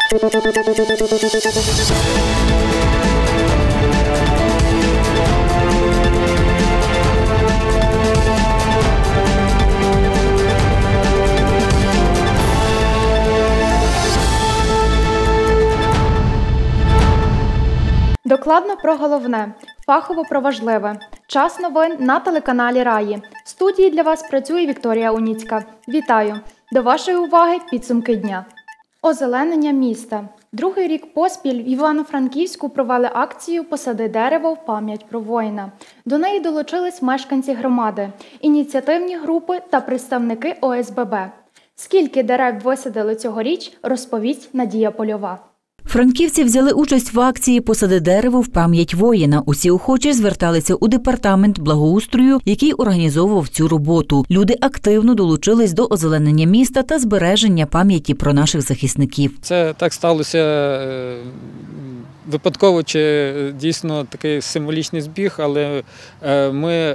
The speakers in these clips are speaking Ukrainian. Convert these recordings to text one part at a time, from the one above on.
Докладно про головне, фахово про важливе. Час новин на телеканалі Раї. В студії для вас працює Вікторія Уніцька. Вітаю! До вашої уваги підсумки дня. Озеленення міста. Другий рік поспіль в Івано-Франківську провели акцію «Посади дерево в пам'ять про воїна». До неї долучились мешканці громади, ініціативні групи та представники ОСББ. Скільки дерев висадили цьогоріч, розповість Надія Польова. Франківці взяли участь в акції «Посади дерево в пам'ять воїна». Усі охочі зверталися у департамент благоустрою, який організовував цю роботу. Люди активно долучились до озеленення міста та збереження пам'яті про наших захисників. Це так сталося випадково чи дійсно такий символічний збіг, але ми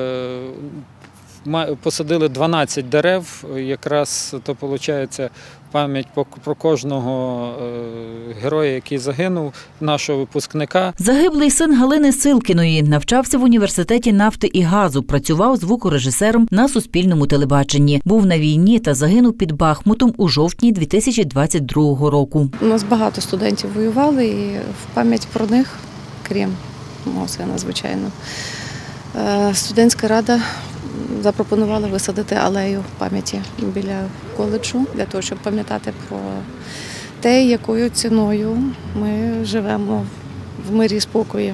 посадили 12 дерев, якраз то виходить пам'ять про кожного героя, який загинув, нашого випускника. Загиблий син Галини Силкіної навчався в університеті нафти і газу, працював звукорежисером на Суспільному телебаченні. Був на війні та загинув під Бахмутом у жовтні 2022 року. У нас багато студентів воювали і в пам'ять про них, крім мого сина, звичайно, студентська рада запропонували висадити алею пам'яті біля коледжу, для того, щоб пам'ятати про те, якою ціною ми живемо в мирі і спокої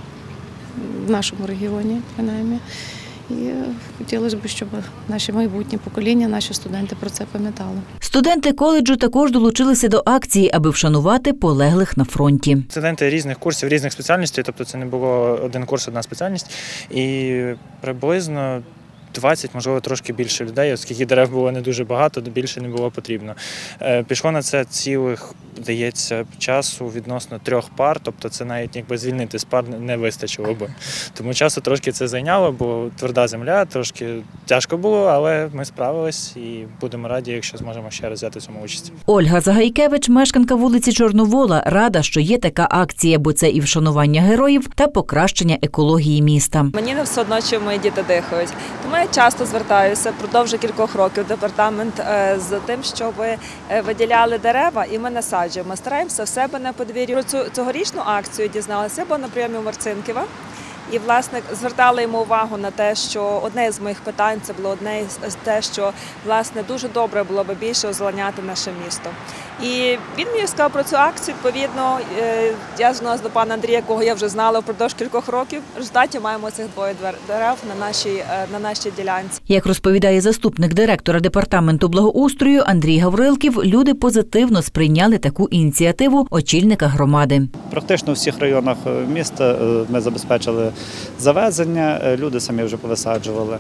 в нашому регіоні, принаймні. І хотілося б, щоб наші майбутні покоління, наші студенти про це пам'ятали. Студенти коледжу також долучилися до акції, аби вшанувати полеглих на фронті. Студенти різних курсів, різних спеціальностей, тобто це не було один курс, одна спеціальність. І приблизно 20, можливо, трошки більше людей, оскільки дерев було не дуже багато, більше не було потрібно. Пішло на це цілих, здається, часу відносно 3 пар, тобто це навіть якби звільнити з пар не вистачило б. Тому часу трошки це зайняло, бо тверда земля, трошки тяжко було, але ми справились і будемо раді, якщо зможемо ще раз взяти в цьому участь. Ольга Загайкевич, мешканка вулиці Чорновола, рада, що є така акція, бо це і вшанування героїв та покращення екології міста. Мені не все одно, що мої діти дихають. Тому я часто звертаюся, впродовж кількох років в департамент з тим, щоб виділяли дерева і ми насаджуємо. Ми стараємося в себе на подвір'ї. Про цю цьогорічну акцію дізналася, бо на прийомі у Марцинківа. І, власне, звертали йому увагу на те, що одне з моїх питань, це було одне з те, що, власне, дуже добре було б більше озеленяти наше місто. І він мені сказав про цю акцію, відповідно, я звернулася до пана Андрія, якого я вже знала впродовж кількох років. В результаті маємо цих 2 дерев на нашій ділянці. Як розповідає заступник директора департаменту благоустрою Андрій Гаврилків, люди позитивно сприйняли таку ініціативу очільника громади. Практично у всіх районах міста ми забезпечили завезення, люди самі вже повисаджували.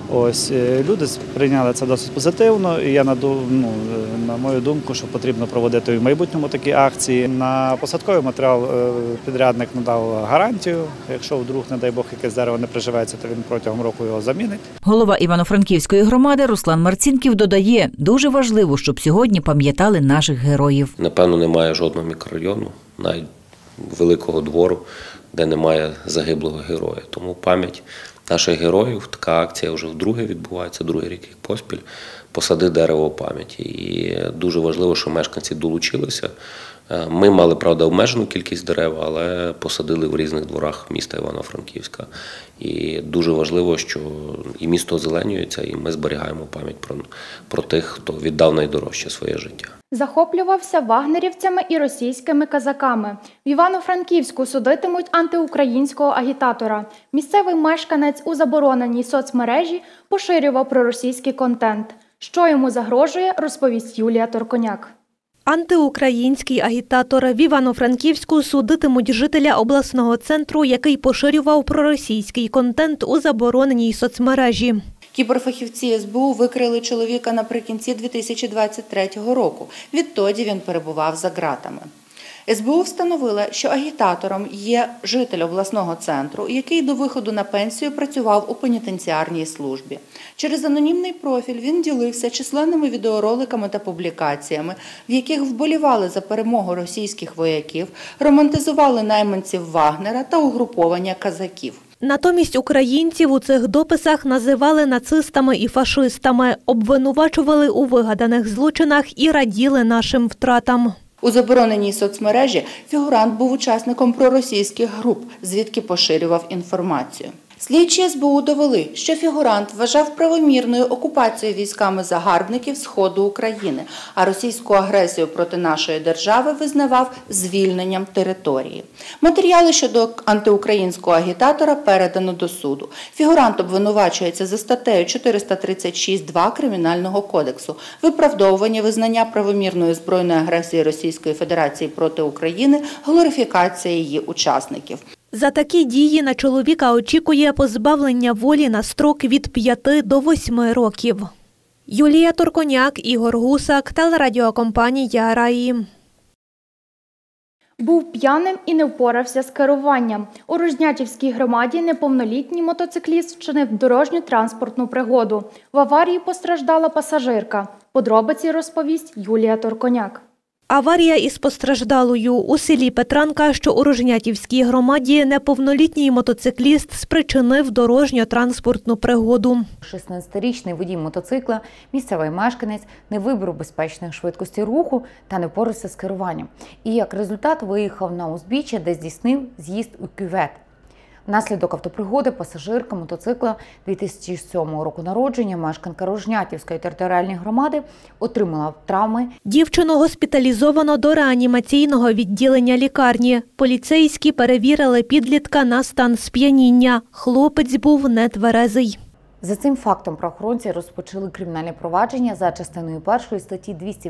Люди сприйняли це досить позитивно, і я на мою думку, що потрібно проводити в майбутньому такі акції. На посадковий матеріал підрядник надав гарантію. Якщо вдруг, не дай Бог, якесь дерево не приживеться, то він протягом року його замінить. Голова Івано-Франківської громади Руслан Марцінків додає, дуже важливо, щоб сьогодні пам'ятали наших героїв. Напевно, немає жодного мікрорайону, навіть великого двору, де немає загиблого героя. Тому пам'ять наших героїв, така акція вже вдруге відбувається, другий рік поспіль, «Посади дерево в пам'яті». І дуже важливо, що мешканці долучилися. Ми мали, правда, обмежену кількість дерев, але посадили в різних дворах міста Івано-Франківська. І дуже важливо, що і місто озеленюється, і ми зберігаємо пам'ять про тих, хто віддав найдорожче своє життя. Захоплювався вагнерівцями і російськими казаками. В Івано-Франківську судитимуть антиукраїнського агітатора. Місцевий мешканець у забороненій соцмережі поширював проросійський контент. Що йому загрожує, розповість Юлія Торконяк. Антиукраїнський агітатор. В Івано-Франківську судитимуть жителя обласного центру, який поширював проросійський контент у забороненій соцмережі. Кіберфахівці СБУ викрили чоловіка наприкінці 2023 року. Відтоді він перебував за ґратами. СБУ встановила, що агітатором є житель обласного центру, який до виходу на пенсію працював у пенітенціарній службі. Через анонімний профіль він ділився численними відеороликами та публікаціями, в яких вболівали за перемогу російських вояків, романтизували найманців Вагнера та угруповання казаків. Натомість українців у цих дописах називали нацистами і фашистами, обвинувачували у вигаданих злочинах і раділи нашим втратам. У забороненій соцмережі фігурант був учасником проросійських груп, звідки поширював інформацію. Слідчі СБУ довели, що фігурант вважав правомірною окупацію військами загарбників Сходу України, а російську агресію проти нашої держави визнавав звільненням території. Матеріали щодо антиукраїнського агітатора передано до суду. Фігурант обвинувачується за статтею 436.2 Кримінального кодексу «Виправдовування визнання правомірної збройної агресії Російської Федерації проти України, глорифікація її учасників». За такі дії на чоловіка очікує позбавлення волі на строк від 5 до 8 років. Юлія Торконяк, Ігор Гусак, телерадіокомпанія «Раї». Був п'яним і не впорався з керуванням. У Рожнятівській громаді неповнолітній мотоцикліст вчинив дорожню транспортну пригоду. В аварії постраждала пасажирка. Подробиці розповість Юлія Торконяк. Аварія із постраждалою. У селі Петранка, що у Рожнятівській громаді, неповнолітній мотоцикліст спричинив дорожньо-транспортну пригоду. 16-річний водій мотоцикла, місцевий мешканець, не вибрав безпечної швидкості руху та не впорався з керуванням. І як результат виїхав на узбіччя, де здійснив з'їзд у кювет. Внаслідок автопригоди пасажирка мотоцикла 2007 року народження, мешканка Рожнятівської територіальної громади, отримала травми. Дівчину госпіталізовано до реанімаційного відділення лікарні. Поліцейські перевірили підлітка на стан сп'яніння. Хлопець був нетверезий. За цим фактом правоохоронці розпочали кримінальне провадження за частиною 1 статті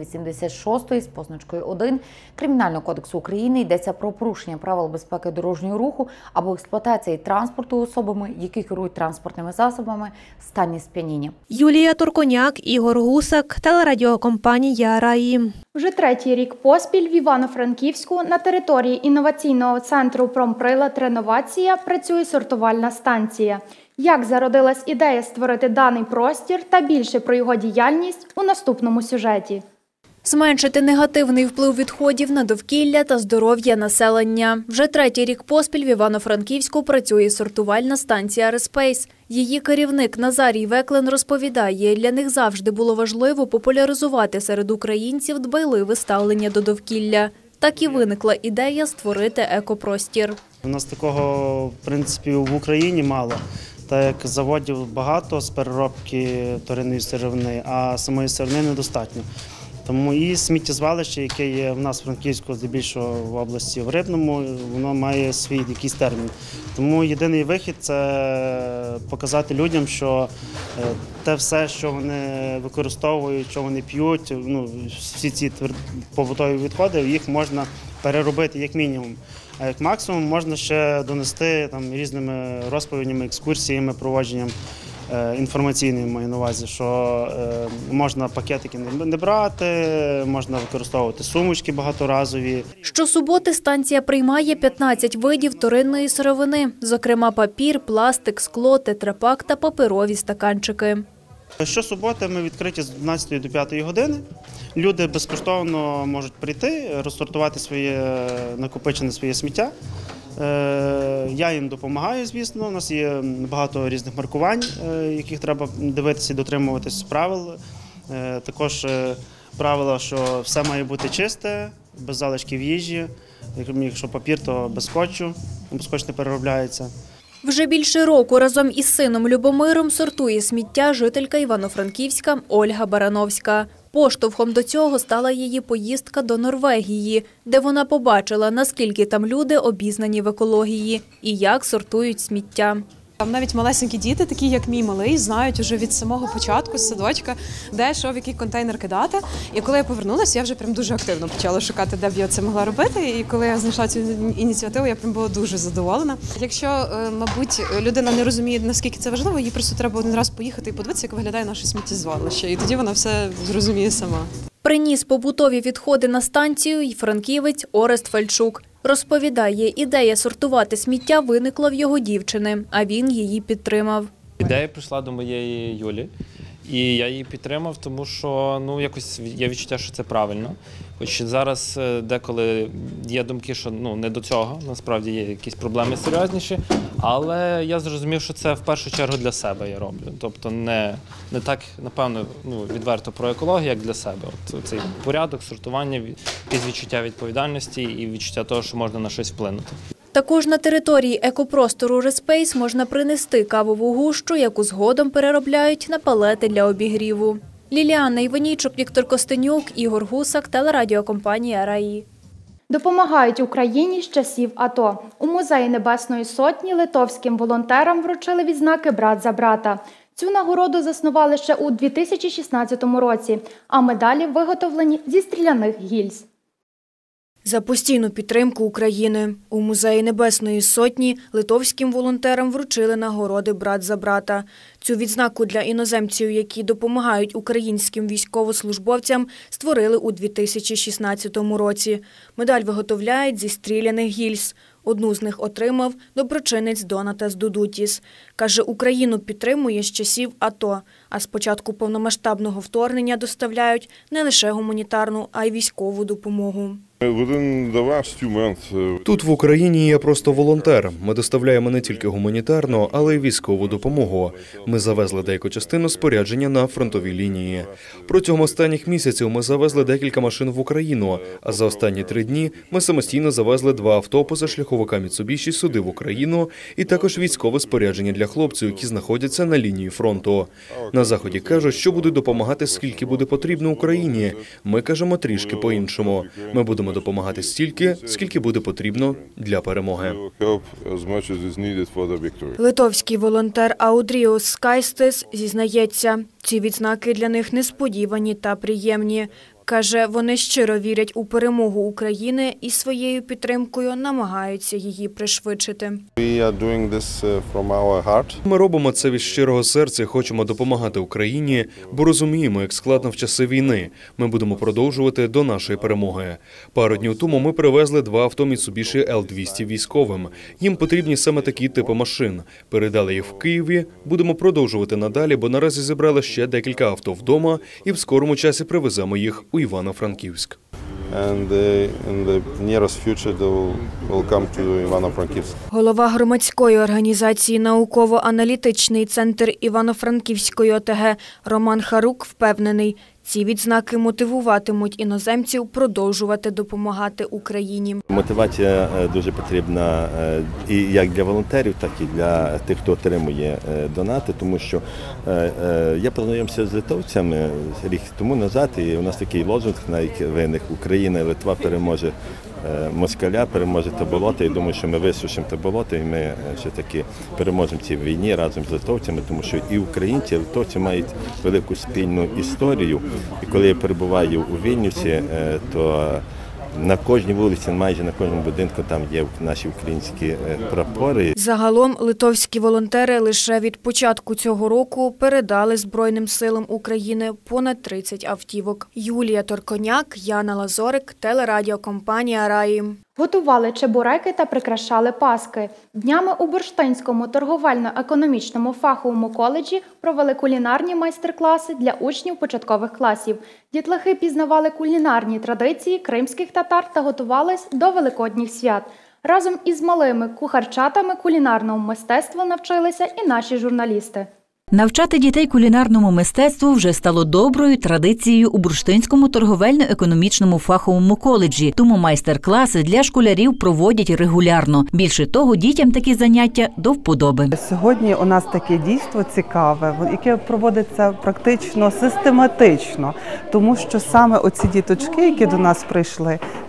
286 з позначкою 1 Кримінального кодексу України. Йдеться про порушення правил безпеки дорожнього руху або експлуатації транспорту особами, які керують транспортними засобами в стані сп'яніння. Юлія Торконяк, Ігор Гусак, телерадіокомпанія «Раї». Вже третій рік поспіль в Івано-Франківську на території інноваційного центру «Промприлад Реновація» працює сортувальна станція. Як зародилась ідея створити даний простір та більше про його діяльність у наступному сюжеті. Зменшити негативний вплив відходів на довкілля та здоров'я населення. Вже третій рік поспіль в Івано-Франківську працює сортувальна станція «Респейс». Її керівник Назарій Веклин розповідає, для них завжди було важливо популяризувати серед українців дбайливе ставлення до довкілля. Так і виникла ідея створити екопростір. У нас такого, в принципі, в Україні мало. Так як заводів багато з переробки вторинної сировини, а самої сировини недостатньо. Тому і сміттєзвалище, яке є в нас в Франківську, здебільшого в області, в Рибному, воно має свій якийсь термін. Тому єдиний вихід – це показати людям, що те все, що вони використовують, що вони п'ють, всі ці побутові відходи, їх можна переробити як мінімум. А як максимум можна ще донести різними розповідями, екскурсіями, проводженням інформаційним, маю на увазі, що можна пакетики не брати, можна використовувати сумочки багаторазові. Щосуботи станція приймає 15 видів вторинної сировини, зокрема папір, пластик, скло, тетрапак та паперові стаканчики. Щосуботи ми відкриті з 12 до 5 години. Люди безкоштовно можуть прийти, розсортувати своє накопичене своє сміття. Я їм допомагаю, звісно. У нас є багато різних маркувань, яких треба дивитися і дотримуватись правил. Також правила, що все має бути чисте, без залишків їжі. Якщо папір, то без скотчу, бо скотч не переробляється. Вже більше року разом із сином Любомиром сортує сміття жителька Івано-Франківська Ольга Барановська. Поштовхом до цього стала її поїздка до Норвегії, де вона побачила, наскільки там люди обізнані в екології і як сортують сміття. Там навіть малесенькі діти, такі як мій малий, знають вже від самого початку, з садочка, де, що, в який контейнер кидати. І коли я повернулася, я вже прям дуже активно почала шукати, де б я це могла робити. І коли я знайшла цю ініціативу, я прям була дуже задоволена. Якщо, мабуть, людина не розуміє, наскільки це важливо, їй просто треба один раз поїхати і подивитися, як виглядає наше сміттєзвалище. І тоді вона все зрозуміє сама. Приніс побутові відходи на станцію й франківець Орест Фальчук. Розповідає, ідея сортувати сміття виникла в його дівчини, а він її підтримав. Ідея прийшла до моєї Юлі, і я її підтримав, тому що якось є відчуття, що це правильно. Хоч зараз деколи є думки, що не до цього, насправді є якісь проблеми серйозніші, але я зрозумів, що це в першу чергу для себе я роблю. Тобто не так, напевно, відверто про екологію, як для себе. От цей порядок, сортування, якесь відчуття відповідальності і відчуття того, що можна на щось вплинути. Також на території екопростору Респейс можна принести кавову гущу, яку згодом переробляють на палети для обігріву. Ліліана Іванійчук, Віктор Костенюк, Ігор Гусак, телерадіокомпанія «Раї». Допомагають Україні з часів АТО. У Музеї Небесної Сотні литовським волонтерам вручили відзнаки «Брат за брата». Цю нагороду заснували ще у 2016 році, а медалі виготовлені зі стріляних гільз. За постійну підтримку України у Музеї Небесної Сотні литовським волонтерам вручили нагороди «Брат за брата». Цю відзнаку для іноземців, які допомагають українським військовослужбовцям, створили у 2016 році. Медаль виготовляють зі стріляних гільз. Одну з них отримав доброчинець Донатас Дудутіс. Каже, Україну підтримує з часів АТО, а з початку повномасштабного вторгнення доставляють не лише гуманітарну, а й військову допомогу. Тут в Україні я просто волонтер. Ми доставляємо не тільки гуманітарну, але й військову допомогу. Ми завезли деяку частину спорядження на фронтовій лінії. Протягом останніх місяців ми завезли декілька машин в Україну, а за останні 3 дні ми самостійно завезли 2 авто позашляховика Mitsubishi сюди в Україну і також військове спорядження для хлопців, які знаходяться на лінії фронту. На Заході кажуть, що будуть допомагати, скільки буде потрібно Україні. Ми кажемо трішки по-іншому. Ми будемо допомагати стільки, скільки буде потрібно для перемоги. Литовський волонтер Аудріус Скайстис зізнається, ці відзнаки для них несподівані та приємні. Каже, вони щиро вірять у перемогу України і своєю підтримкою намагаються її пришвидшити. Ми робимо це від щирого серця і хочемо допомагати Україні, бо розуміємо, як складно в часи війни. Ми будемо продовжувати до нашої перемоги. Пару днів тому ми привезли 2 авто Mitsubishi L200 військовим. Їм потрібні саме такі типи машин. Передали їх в Києві, будемо продовжувати надалі, бо наразі зібрали ще декілька авто вдома і в скорому часі привеземо їх у Івано-Франківськ. Голова громадської організації «Науково-аналітичний центр Івано-Франківської ОТГ» Роман Харук впевнений, ці відзнаки мотивуватимуть іноземців продовжувати допомагати Україні. Мотивація дуже потрібна і як для волонтерів, так і для тих, хто отримує донати, тому що я познайомився з литовцями рік тому назад, і у нас такий лозунг навіть виник: Україна і Литва переможе москаля, переможе те болото. І думаю, що ми висушимо те болото, і ми все-таки переможемо в цій війні разом з литовцями, тому що і українці, і литовці мають велику спільну історію. І коли я перебуваю у Вільнюсі, то на кожній вулиці, майже на кожному будинку там є наші українські прапори. Загалом литовські волонтери лише від початку цього року передали Збройним силам України понад 30 автівок. Юлія Торконяк, Яна Лазорик, телерадіокомпанія «Раї». Готували чебуреки та прикрашали паски. Днями у Бурштинському торговельно-економічному фаховому коледжі провели кулінарні майстер-класи для учнів початкових класів. Дітлахи пізнавали кулінарні традиції кримських татар та готувались до великодніх свят. Разом із малими кухарчатами кулінарному мистецтву навчилися і наші журналісти. Навчати дітей кулінарному мистецтву вже стало доброю традицією у Бурштинському торговельно-економічному фаховому коледжі, тому майстер-класи для школярів проводять регулярно. Більше того, дітям такі заняття до вподоби. Сьогодні у нас таке дійство цікаве, яке проводиться практично систематично, тому що саме оці діточки, які до нас прийшли,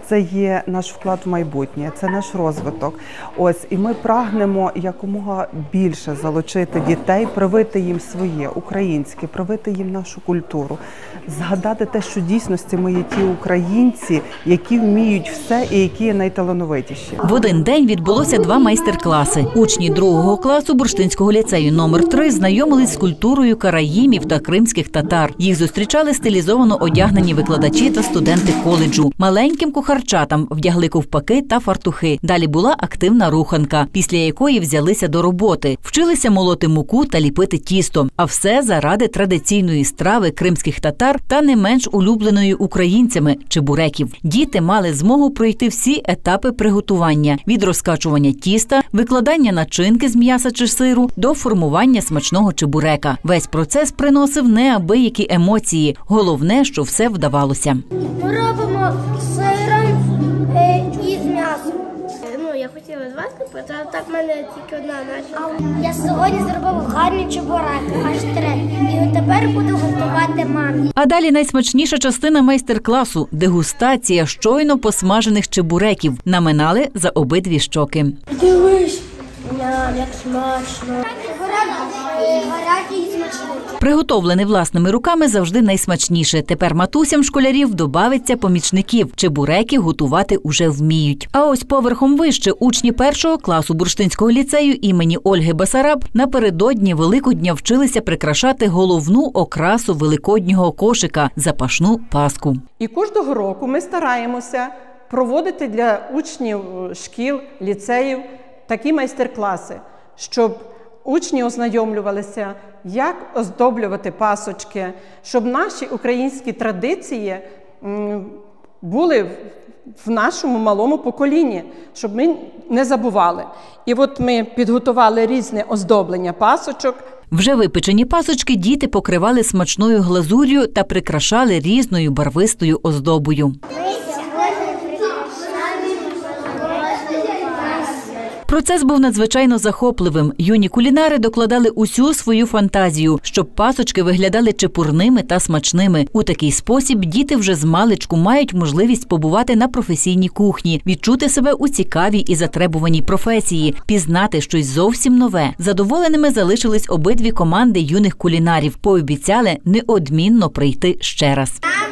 це є наш вклад в майбутнє, це наш розвиток. Ось, і ми прагнемо якомога більше залучити дітей, привити їм своє українське, привити їм нашу культуру, згадати те, що в дійсності ми є ті українці, які вміють все і які є найталановитіші. В один день відбулося 2 майстер-класи. Учні 2-го класу Бурштинського ліцею номер 3 знайомились з культурою караїмів та кримських татар. Їх зустрічали стилізовано одягнені викладачі та студенти коледжу. Маленьким кухарчатам вдягли ковпаки та фартухи. Далі була активна руханка, після якої взялися до роботи. Вчилися молоти муку та ліпити тісто. А все заради традиційної страви кримських татар та не менш улюбленої українцями – чебуреків. Діти мали змогу пройти всі етапи приготування – від розкачування тіста, викладання начинки з м'яса чи сиру до формування смачного чебурека. Весь процес приносив неабиякі емоції. Головне, що все вдавалося. Ми робимо сиром і з м'ясом. Я хотіла з вас купити, але так в мене тільки одна наша. Я сьогодні зробив гарні чебуреки, аж 3. І тепер буду готувати мамі. А далі найсмачніша частина майстер-класу – дегустація щойно посмажених чебуреків. Наминали за обидві щоки. Дивись, як смачно. Гарячий і смачний. Приготовлене власними руками завжди найсмачніше. Тепер матусям школярів добавиться помічників. Чебуреки готувати уже вміють. А ось поверхом вище учні 1-го класу Бурштинського ліцею імені Ольги Басараб напередодні Великодня вчилися прикрашати головну окрасу великоднього кошика – запашну паску. І кожного року ми стараємося проводити для учнів шкіл, ліцеїв такі майстер-класи, щоб учні ознайомлювалися, як оздоблювати пасочки, щоб наші українські традиції були в нашому малому поколінні, щоб ми не забували. І от ми підготували різне оздоблення пасочок. Вже випечені пасочки діти покривали смачною глазур'ю та прикрашали різною барвистою оздобою. Процес був надзвичайно захопливим. Юні кулінари докладали усю свою фантазію, щоб пасочки виглядали чепурними та смачними. У такий спосіб діти вже змалечку мають можливість побувати на професійній кухні, відчути себе у цікавій і затребуваній професії, пізнати щось зовсім нове. Задоволеними залишились обидві команди юних кулінарів. Пообіцяли неодмінно прийти ще раз.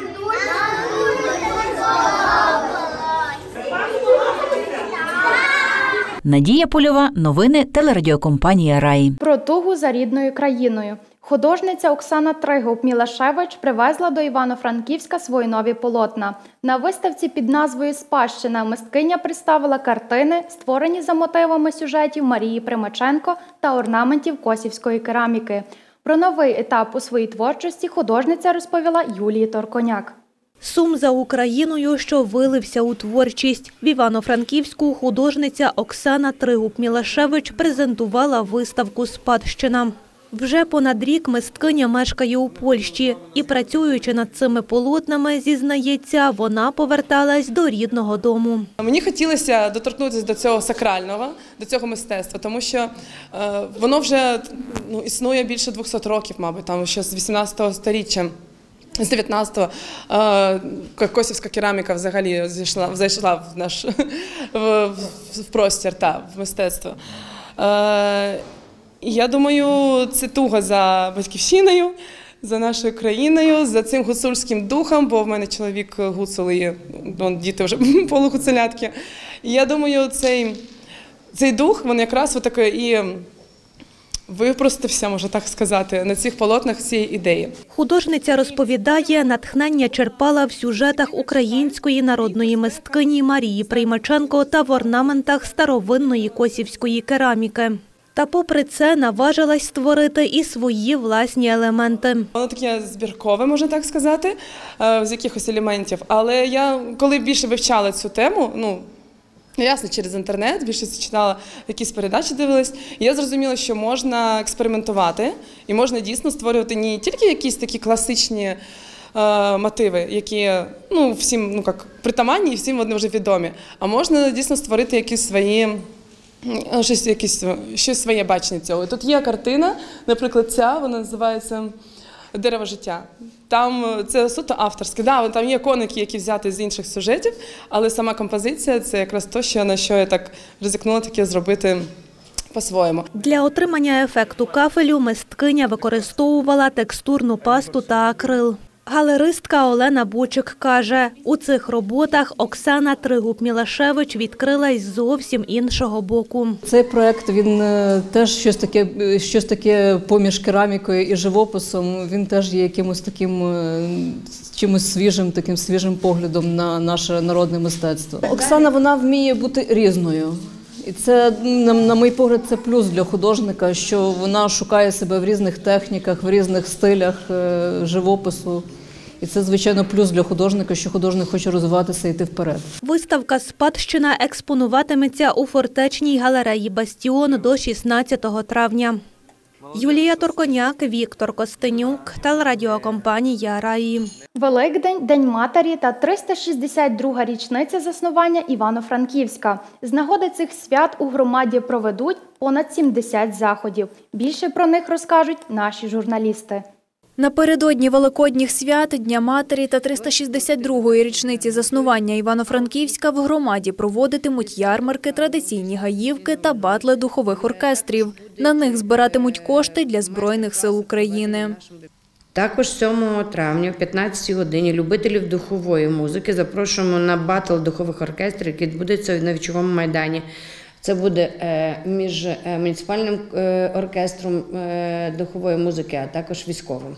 Надія Польова, новини телерадіокомпанія «Раї». Про тугу за рідною країною. Художниця Оксана Тригуб-Мілашевич привезла до Івано-Франківська свої нові полотна. На виставці під назвою «Спадщина» мисткиня представила картини, створені за мотивами сюжетів Марії Примаченко та орнаментів косівської кераміки. Про новий етап у своїй творчості художниця розповіла Юлії Торконяк. Сум за Україною, що вилився у творчість. В Івано-Франківську художниця Оксана Тригуб-Мілашевич презентувала виставку «Спадщина». Вже понад рік мисткиня мешкає у Польщі і, працюючи над цими полотнами, зізнається, вона поверталась до рідного дому. Мені хотілося доторкнутися до цього сакрального, до цього мистецтва, тому що воно вже існує більше 200 років, мабуть, там ще з 18-го сторіччя. З 19-го косівська кераміка взагалі зайшла в наш в простір, в мистецтво. І я думаю, це туга за батьківщиною, за нашою країною, за цим гуцульським духом, бо в мене чоловік гуцул і діти вже полугуцулятки. І я думаю, цей дух, він якраз і випростався, можна так сказати, на цих полотнах цієї ідеї. Художниця розповідає, натхнення черпала в сюжетах української народної мисткині Марії Примаченко та в орнаментах старовинної косівської кераміки. Та попри це наважилась створити і свої власні елементи. Воно таке збіркове, можна так сказати, з якихось елементів. Але я, коли більше вивчала цю тему, ясно, через інтернет, більше читала, якісь передачі дивилась, і я зрозуміла, що можна експериментувати і можна дійсно створювати не тільки якісь такі класичні мотиви, які всім притаманні і всім вони вже відомі, а можна дійсно створити якісь свої, щось своє бачення цього. І тут є картина, наприклад, ця, вона називається «Дерево життя». Там це суто авторське. Да, там є коники, які взяті з інших сюжетів, але сама композиція – це якраз те, на що я так ризикнула таке зробити по-своєму. Для отримання ефекту кафелю мисткиня використовувала текстурну пасту та акрил. Галеристка Олена Бучик каже, у цих роботах Оксана Тригуб-Мілашевич відкрилась з зовсім іншого боку. Цей проект, він теж щось таке поміж керамікою і живописом, він теж є якимось таким чимось свіжим, таким свіжим поглядом на наше народне мистецтво. Оксана, вона вміє бути різною. І це, на мій погляд, це плюс для художника, що вона шукає себе в різних техніках, в різних стилях живопису. І це, звичайно, плюс для художника, що художник хоче розвиватися і йти вперед. Виставка «Спадщина» експонуватиметься у фортечній галереї «Бастіон» до 16 травня. Юлія Турконяк, Віктор Костенюк, телерадіокомпанія «Раї». Великдень, День матері та 362-га річниця заснування Івано-Франківська. З нагоди цих свят у громаді проведуть понад 70 заходів. Більше про них розкажуть наші журналісти. Напередодні Великодніх свят, Дня матері та 362-ї річниці заснування Івано-Франківська в громаді проводитимуть ярмарки, традиційні гаївки та батли духових оркестрів. На них збиратимуть кошти для Збройних сил України. Також 7 травня о 15 годині любителів духової музики запрошуємо на батл духових оркестрів, який відбудеться на Вічовому майдані. Це буде між муніципальним оркестром духової музики, а також військовим.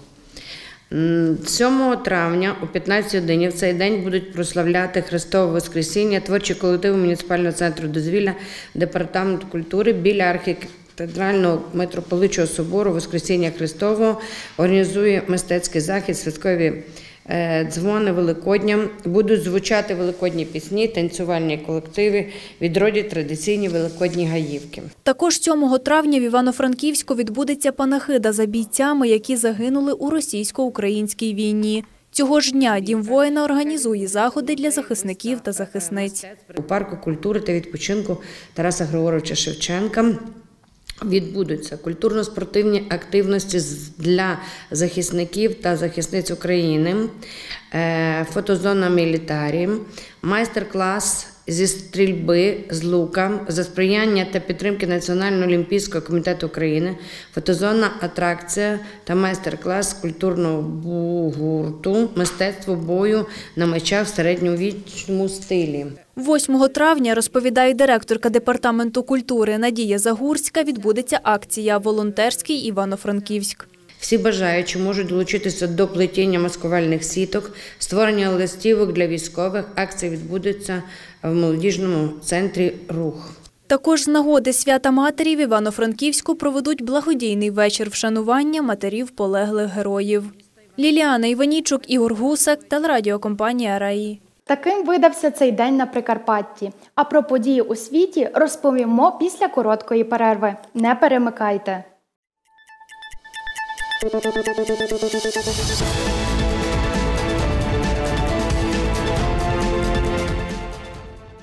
7 травня о 15 годині в цей день будуть прославляти Христове Воскресіння творчі колективи муніципального центру дозвілля, департаменту культури біля архікатедрального митрополичого собору Воскресіння Христового. Організує мистецький захід, святкові дзвони Великодня. Будуть звучати великодні пісні, танцювальні колективи, відродять традиційні великодні гаївки. Також 7 травня в Івано-Франківську відбудеться панахида за бійцями, які загинули у російсько-українській війні. Цього ж дня Дім воїна організує заходи для захисників та захисниць. У парку культури та відпочинку Тараса Григоровича Шевченка відбудуться культурно-спортивні активності для захисників та захисниць України, фотозона «Мілітарі», майстер-клас зі стрільби з лука за сприяння та підтримки Національного олімпійського комітету України, фотозона «Атракція» та майстер-клас культурного гурту «Мистецтво бою на мечах в середньовічному стилі». 8 травня, розповідає директорка департаменту культури Надія Загурська, відбудеться акція «Волонтерський Івано-Франківськ». Всі бажаючі можуть долучитися до плетіння маскувальних сіток, створення листівок для військових. Акція відбудеться в молодіжному центрі «Рух». Також з нагоди свята матері в Івано-Франківську проведуть благодійний вечір вшанування матерів полеглих героїв. Ліліана Іванічук, Ігор Гусак, телерадіокомпанія «Раї». Таким видався цей день на Прикарпатті. А про події у світі розповімо після короткої перерви. Не перемикайте.